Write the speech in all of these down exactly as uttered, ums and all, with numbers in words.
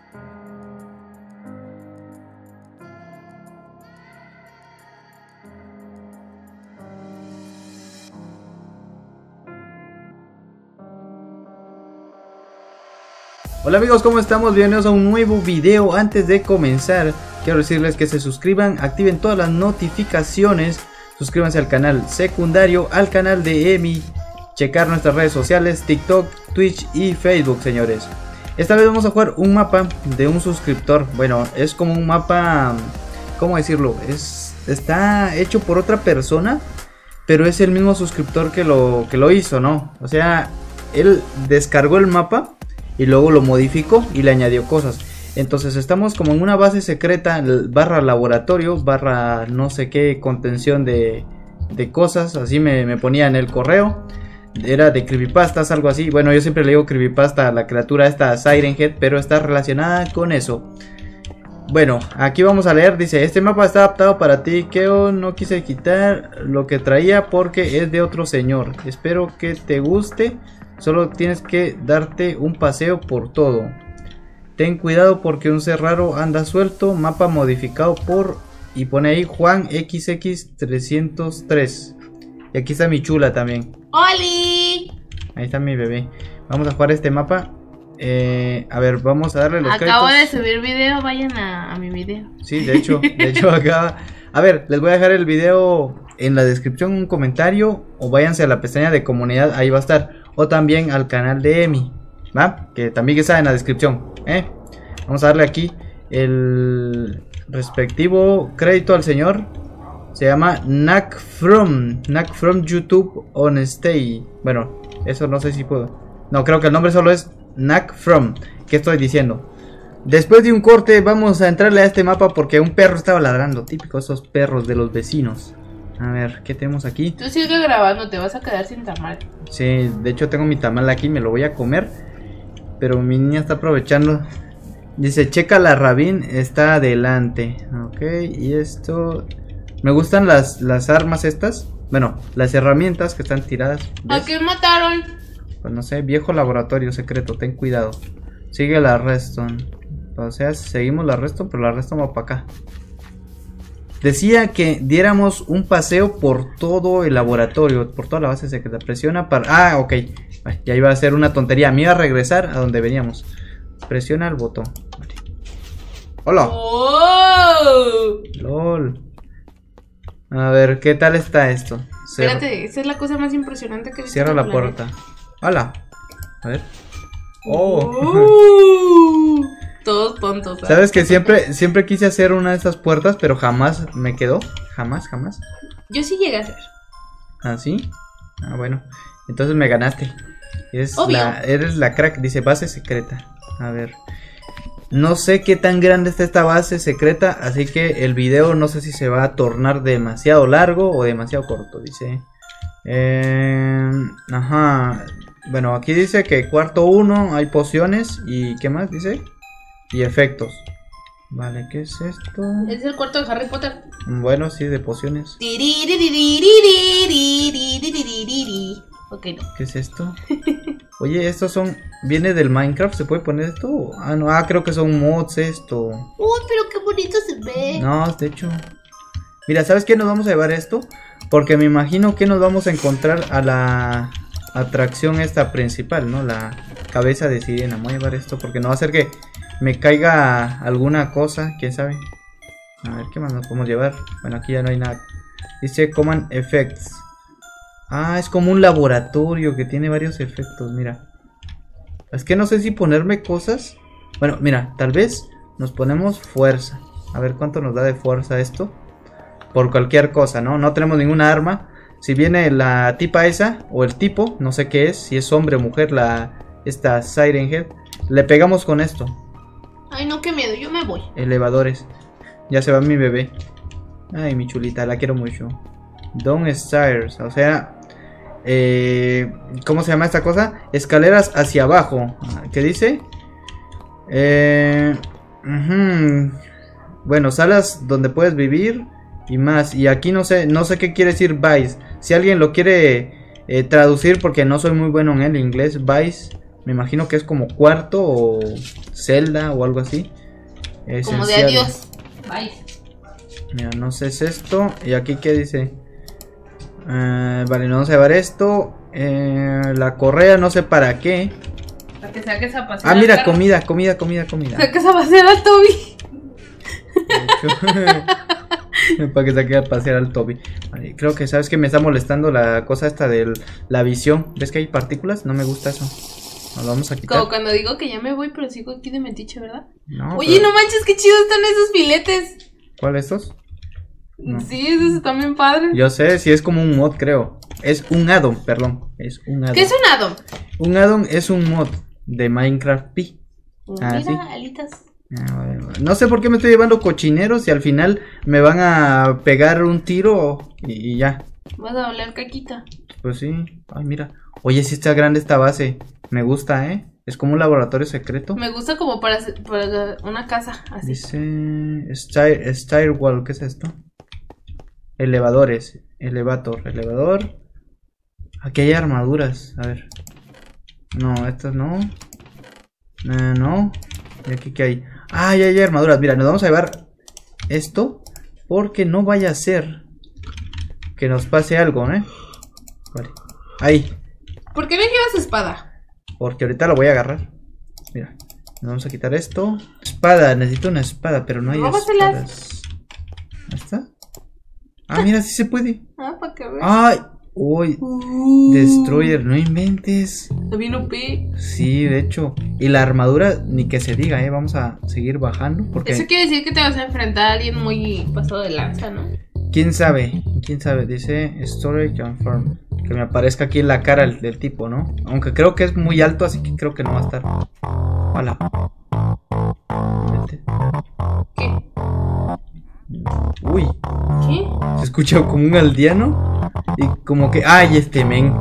Hola amigos, ¿cómo estamos? Bienvenidos a un nuevo video. Antes de comenzar, quiero decirles que se suscriban, activen todas las notificaciones, suscríbanse al canal secundario, al canal de Emi, checar nuestras redes sociales, TikTok, Twitch y Facebook, señores. Esta vez vamos a jugar un mapa de un suscriptor. Bueno, es como un mapa, ¿cómo decirlo? Es, está hecho por otra persona, pero es el mismo suscriptor que lo, que lo hizo, ¿no? O sea, él descargó el mapa y luego lo modificó y le añadió cosas. Entonces estamos como en una base secreta, barra laboratorio, barra no sé qué contención de, de cosas. Así me, me ponía en el correo. Era de creepypastas, algo así. Bueno, yo siempre le digo creepypasta a la criatura esta Siren Head, pero está relacionada con eso. Bueno, aquí vamos a leer. Dice: este mapa está adaptado para ti, Keo. No quise quitar lo que traía porque es de otro señor. Espero que te guste. Solo tienes que darte un paseo por todo. Ten cuidado porque un ser raro anda suelto. Mapa modificado por... y pone ahí Juan equis equis trescientos tres. Y aquí está mi chula también. ¡Oli! Ahí está mi bebé. Vamos a jugar este mapa. eh, A ver, vamos a darle los Acabo créditos. de subir video, vayan a, a mi video. Sí, de hecho, de hecho acá. A ver, les voy a dejar el video en la descripción, un comentario, o váyanse a la pestaña de comunidad, ahí va a estar. O también al canal de Emi, ¿va? Que también está en la descripción, ¿eh? Vamos a darle aquí el respectivo crédito al señor. Se llama Knack From, Knack From YouTube on Stay. Bueno, eso no sé si puedo. No, creo que el nombre solo es Knack From. ¿Qué estoy diciendo? Después de un corte vamos a entrarle a este mapa porque un perro estaba ladrando. Típico esos perros de los vecinos. A ver, ¿qué tenemos aquí? Tú sigue grabando, te vas a quedar sin tamal. Sí, de hecho tengo mi tamal aquí, me lo voy a comer. Pero mi niña está aprovechando. Dice, checa la Rabin, está adelante. Ok, y esto... Me gustan las, las armas estas. Bueno, las herramientas que están tiradas. ¿Ves? ¿A quién mataron? Pues no sé, viejo laboratorio secreto, ten cuidado. Sigue la Redstone. O sea, seguimos la Redstone, pero la Redstone va para acá. Decía que diéramos un paseo por todo el laboratorio, por toda la base secreta. Presiona para... Ah, ok. Ay, ya iba a ser una tontería. Me iba a regresar a donde veníamos. Presiona el botón. Vale. ¡Hola! ¡Oh! ¡Lol! A ver, ¿qué tal está esto? Cer... Espérate, esa es la cosa más impresionante que he visto. Cierra en la el puerta. ¡Hola! A ver. ¡Oh! ¡Oh! Todos tontos. ¿Sabes? Sabes que siempre, siempre quise hacer una de estas puertas, pero jamás me quedó. Jamás, jamás. Yo sí llegué a hacer. ¿Ah, sí? Ah, bueno. Entonces me ganaste. Es Obvio. la, eres la crack, dice base secreta. A ver. No sé qué tan grande está esta base secreta, así que el video no sé si se va a tornar demasiado largo o demasiado corto, dice. Eh, ajá. Bueno, aquí dice que cuarto uno hay pociones y ¿qué más dice? Y efectos. Vale, ¿qué es esto? Es el cuarto de Harry Potter. Bueno, sí, de pociones. Ok, no. ¿Qué es esto? Oye, estos son... ¿Viene del Minecraft? ¿Se puede poner esto? Ah, no, ah, creo que son mods esto. Uy, pero qué bonito se ve. No, de hecho... Mira, ¿sabes qué nos vamos a llevar esto? Porque me imagino que nos vamos a encontrar a la atracción esta principal, ¿no? La cabeza de sirena. Voy a llevar esto porque no va a hacer que me caiga alguna cosa, quién sabe. A ver, ¿qué más nos podemos llevar? Bueno, aquí ya no hay nada. Dice Command Effects. Ah, es como un laboratorio que tiene varios efectos, mira. Es que no sé si ponerme cosas. Bueno, mira, tal vez nos ponemos fuerza. A ver cuánto nos da de fuerza esto. Por cualquier cosa, ¿no? No tenemos ninguna arma. Si viene la tipa esa, o el tipo, no sé qué es, si es hombre o mujer, la esta Siren Head, le pegamos con esto. Ay, no, qué miedo, yo me voy. Elevadores. Ya se va mi bebé. Ay, mi chulita, la quiero mucho. Downstairs, o sea... Eh, ¿Cómo se llama esta cosa? Escaleras hacia abajo. ¿Qué dice? Eh, uh-huh. Bueno, salas donde puedes vivir y más. Y aquí no sé, no sé qué quiere decir Vice. Si alguien lo quiere eh, traducir, porque no soy muy bueno en el inglés. Vice, Me imagino que es como cuarto o celda o algo así. Como de adiós. Bye. Mira, no sé, es esto. Y aquí, ¿qué dice? Eh, vale, no vamos a llevar esto. Eh, la correa, no sé para qué. Para que saques a pasear. Ah, mira, comida, comida, comida, comida. Saques a pasear al Toby. Para que saque a pasear al Toby. Vale, creo que sabes que me está molestando la cosa esta de la visión. ¿Ves que hay partículas? No me gusta eso. Nos lo vamos a quitar. Como cuando digo que ya me voy, pero sigo aquí de metiche, ¿verdad? No, oye, pero... no manches, qué chidos están esos filetes. ¿Cuáles estos? No. Sí, esos están bien padres. Yo sé, si sí es como un mod, creo. Es un addon, perdón. Es un addon. ¿Qué es un addon? Un addon es un mod de Minecraft Pi. Ah, mira, ¿sí? Alitas. Ah, no sé por qué me estoy llevando cochineros y al final me van a pegar un tiro y, y ya. Vas a oler caquita. Pues sí. Ay, mira. Oye, sí está grande esta base. Me gusta, ¿eh? Es como un laboratorio secreto. Me gusta como para, para una casa, así. Dice... Stair, Stairwall, ¿qué es esto? Elevadores. Elevator, elevador. Aquí hay armaduras, a ver. No, estas no. Eh, no. ¿Y aquí qué hay? Ah, ya hay armaduras. Mira, nos vamos a llevar esto porque no vaya a ser que nos pase algo, ¿eh? Vale. Ahí. ¿Por qué no llevas espada? Porque ahorita lo voy a agarrar. Mira, nos vamos a quitar esto. Espada, necesito una espada, pero no hay espadas. ¿Ahí está? Ah, mira, sí se puede. Ah, para que veas. Ay, uy. Uh. Destroyer, no inventes. Está bien O P. Sí, de hecho. Y la armadura, ni que se diga, eh. Vamos a seguir bajando. Porque... Eso quiere decir que te vas a enfrentar a alguien muy pasado de lanza, ¿no? ¿Quién sabe? ¿Quién sabe? Dice Storage and Farm. Que me aparezca aquí en la cara el, del tipo, ¿no? Aunque creo que es muy alto, así que creo que no va a estar. Hola. Vete. ¿Qué? Uy. ¿Qué? Se escucha como un aldeano. Y como que... ¡Ay, este men!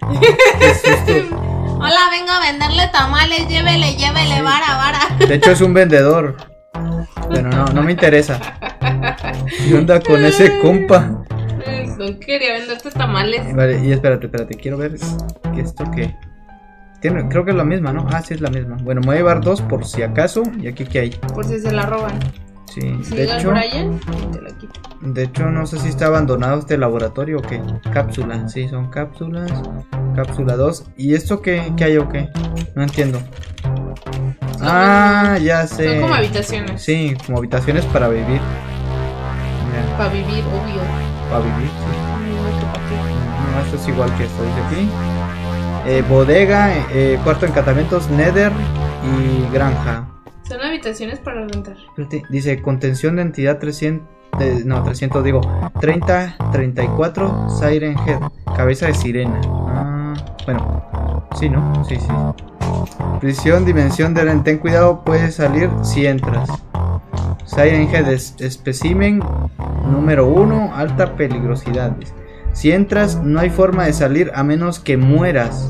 Hola, vengo a venderle tamales. Llévele, llévele, vara, vara. De hecho es un vendedor. Pero no, no me interesa. ¿Qué onda con ese compa? No quería venderte tamales. Vale, y espérate, espérate, quiero ver que esto que tiene, creo que es la misma, ¿no? Ah, sí es la misma. Bueno, me voy a llevar dos por si acaso. ¿Y aquí qué hay? Por si se la roban. Sí, si de hecho Brian, te la quito. De hecho, no sé si está abandonado este laboratorio o qué. Cápsula, sí, son cápsulas. Cápsula dos. ¿Y esto qué, qué hay o qué? No entiendo. Son ah, ya sé. Son como habitaciones. Sí, como habitaciones para vivir. Mira. Para vivir, obvio. Para vivir, sí. No, esto es igual que esto, dice aquí. Eh, bodega, eh, cuarto de encantamientos, nether y granja. Son habitaciones para rentar. Espérate, dice contención de entidad trescientos. Eh, no, trescientos digo. treinta, treinta y cuatro, Siren Head. Cabeza de sirena. Ah, bueno. Sí, ¿no? Sí, sí. Prisión, dimensión de... Ten cuidado, puedes salir si entras. Siren Head es espécimen número uno, alta peligrosidad. Si entras, no hay forma de salir a menos que mueras.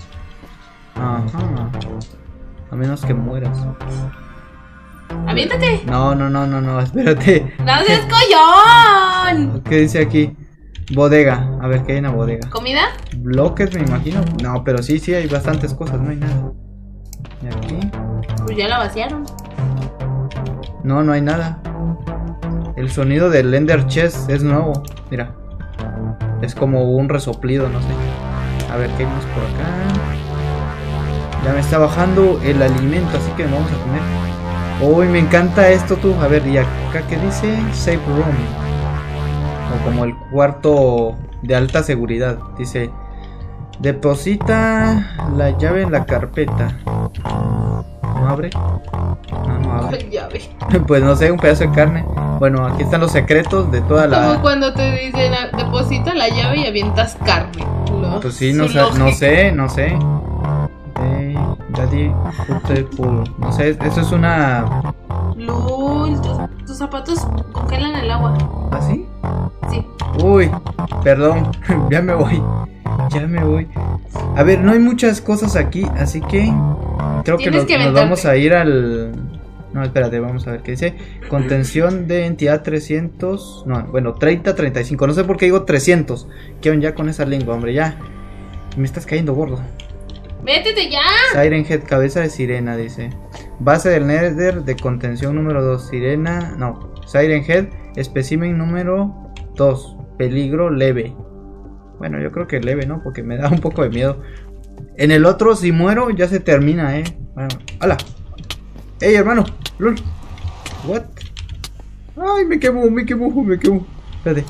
Ajá. A menos que mueras. ¡Aviéntate! No, no, no, no, no, espérate. ¡No seas collón! ¿Qué dice aquí? Bodega. A ver, ¿qué hay en la bodega? ¿Comida? Bloques, me imagino. No, pero sí, sí, hay bastantes cosas, no hay nada. ¿Y aquí? Pues ya la vaciaron. No, no hay nada. El sonido del Ender Chest es nuevo. Mira. Es como un resoplido, no sé. A ver, ¿qué hay más por acá? Ya me está bajando el alimento, así que vamos a comer. Uy, me encanta esto tú. A ver, ¿y acá qué dice? Safe room. O como el cuarto de alta seguridad. Dice, deposita la llave en la carpeta. ¿No abre? No, no abre. Llave. Pues no sé, un pedazo de carne. Bueno, aquí están los secretos de toda la... Como cuando te dicen, deposita la llave y avientas carne. Lo... Pues sí, no, sa no sé, no sé. Hey, daddy, put the pool. No sé, eso es una... Lul, tus, tus zapatos congelan el agua. ¿Ah, sí? Sí. Uy, perdón, ya me voy. Ya me voy. A ver, no hay muchas cosas aquí, así que creo que nos, que nos vamos a ir al... No, espérate, vamos a ver qué dice. Contención de entidad trescientos. No, bueno, treinta, treinta y cinco. No sé por qué digo trescientos. ¿Qué onda ya con esa lengua, hombre? Ya. Me estás cayendo gordo. Métete ya. Siren Head, cabeza de sirena, dice. Base del Nether de contención número dos. Sirena, no. Siren Head, espécimen número dos. Peligro leve. Bueno, yo creo que leve, ¿no? Porque me da un poco de miedo. En el otro, si muero, ya se termina, ¿eh? Bueno, ¡hala! ¡Ey, hermano! ¡Lol! ¿What? ¡Ay, me quemo, me quemo, me quemo! Espérate.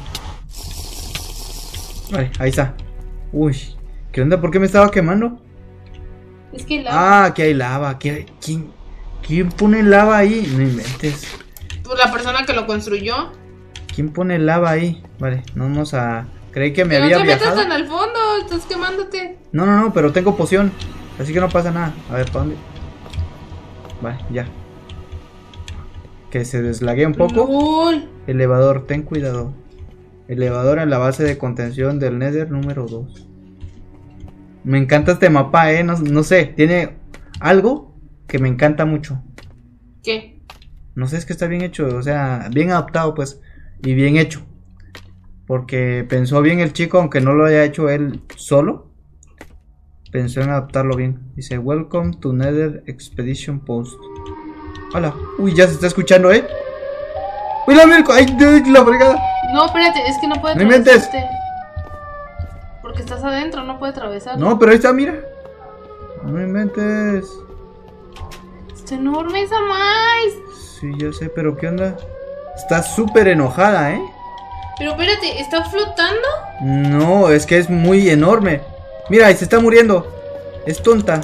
Vale, ahí está. Uy, ¿qué onda? ¿Por qué me estaba quemando? Es que lava. Ah, aquí hay lava. Aquí hay... ¿Quién, ¿Quién pone lava ahí? No inventes. Pues la persona que lo construyó. ¿Quién pone lava ahí? Vale, no vamos a... Creí que me Pero había no te viajado. metas en el fondo, estás quemándote. No, no, no, pero tengo poción. Así que no pasa nada. A ver, ¿para dónde? Vale, ya. Que se deslague un poco. Lol. Elevador, ten cuidado. Elevador en la base de contención del Nether número dos. Me encanta este mapa, eh. No, no sé, tiene algo que me encanta mucho. ¿Qué? No sé, es que está bien hecho, o sea, bien adaptado, pues. Y bien hecho. Porque pensó bien el chico, aunque no lo haya hecho él solo. Pensó en adaptarlo bien. Dice, welcome to Nether Expedition Post. Hola. Uy, ya se está escuchando, ¿eh? Uy, la Mirko. Ay, la fregada. No, espérate, es que no puede No inventes. atravesarte. Porque estás adentro, no puede atravesar. No, pero ahí está, mira. No inventes. Está enorme esa maíz. Sí, yo sé, pero ¿qué onda? Está súper enojada, ¿eh? Pero espérate, ¿está flotando? No, es que es muy enorme. Mira, ahí se está muriendo. Es tonta.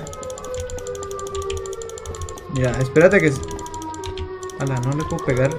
Mira, espérate que... Ala, no le puedo pegar.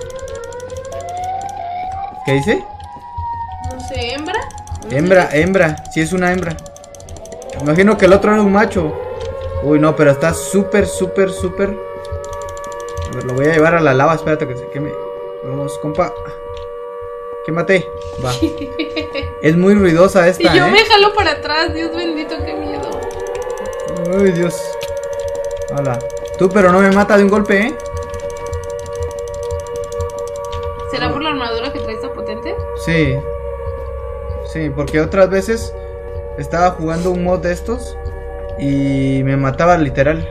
¿Qué dice? No sé, ¿hembra? No Hembra, sé. hembra. Sí, es una hembra. Imagino que el otro era un macho. Uy, no, pero está súper, súper, súper... A ver, lo voy a llevar a la lava. Espérate que se queme. Vamos, compa. Quémate. Va. Es muy ruidosa Y esta, yo ¿eh? me jalo para atrás, Dios bendito, qué miedo. Ay, Dios. Hola. Tú, pero no me mata de un golpe, ¿eh? ¿Será por la armadura que traes tan potente? Sí. Sí, porque otras veces estaba jugando un mod de estos y me mataba literal.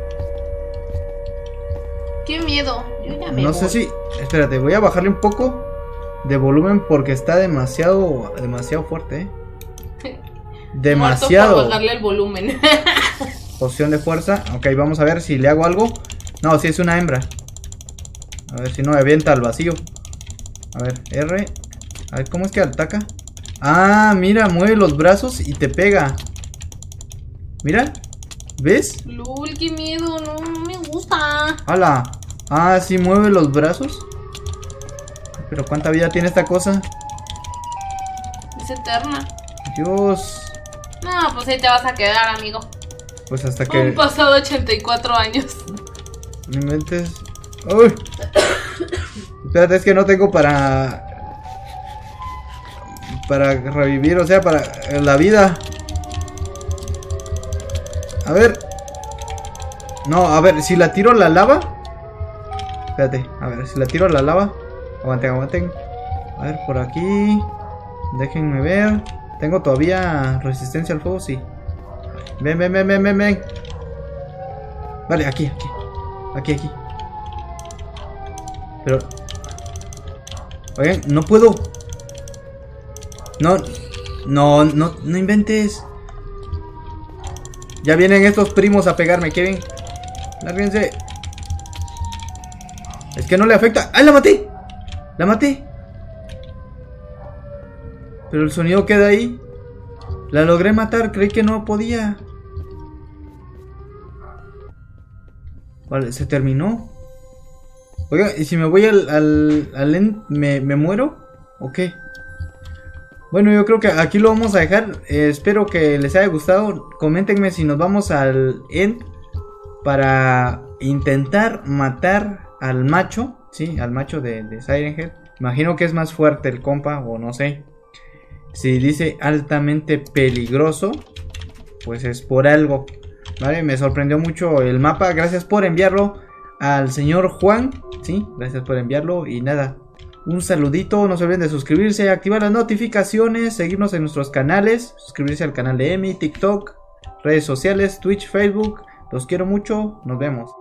Qué miedo. Yo ya me No voy. sé si... Espérate, voy a bajarle un poco de volumen porque está demasiado, demasiado fuerte, ¿eh? Demasiado. Muerto por bajarle el volumen. Poción de fuerza. Ok, vamos a ver si le hago algo. No, si es una hembra. A ver si no me avienta al vacío. A ver, R. A ver, ¿cómo es que ataca? Ah, mira, mueve los brazos y te pega. Mira, ¿ves? Lul, qué miedo, no, no me gusta. ¡Hala! Ah, sí, mueve los brazos. Pero ¿cuánta vida tiene esta cosa? Es eterna. Dios. No, pues ahí te vas a quedar, amigo. Pues hasta que... Han pasado ochenta y cuatro años. No inventes. ¡Uy! Espérate, es que no tengo para... Para revivir, o sea, para la vida. A ver. No, a ver, si la tiro a la lava. Espérate, a ver, si la tiro a la lava. Aguanten, aguanten. A ver, por aquí. Déjenme ver. ¿Tengo todavía resistencia al fuego? Sí. Ven, ven, ven, ven, ven, ven. Vale, aquí, aquí. Aquí, aquí. Pero... Oigan, no puedo. No, no, no, no inventes. Ya vienen estos primos a pegarme, Kevin. Lárguense. Es que no le afecta. ¡Ay, la maté! La maté. Pero el sonido queda ahí. La logré matar, creí que no podía. Vale, se terminó. Oiga, ¿y si me voy al, al, al end, ¿me, me muero? ¿O qué? Bueno, yo creo que aquí lo vamos a dejar. eh, Espero que les haya gustado. Coméntenme si nos vamos al end para intentar matar al macho. Sí, al macho de, de Siren Head. Imagino que es más fuerte el compa, o no sé. Si dice altamente peligroso, pues es por algo. Vale, me sorprendió mucho el mapa. Gracias por enviarlo al señor Juan. Sí, gracias por enviarlo. Y nada, un saludito. No se olviden de suscribirse, activar las notificaciones, seguirnos en nuestros canales, suscribirse al canal de Emi, TikTok, redes sociales, Twitch, Facebook. Los quiero mucho, nos vemos.